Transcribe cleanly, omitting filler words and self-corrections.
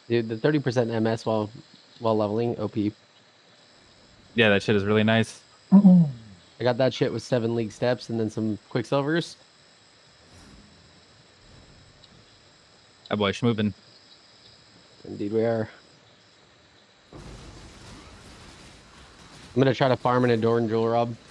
Dude, the 30% MS while leveling, OP. Yeah, that shit is really nice. I got that shit with 7 league steps and then some quicksilvers. That boy schmoving. Indeed we are. I'm gonna try to farm an Adorn Jewel Rob.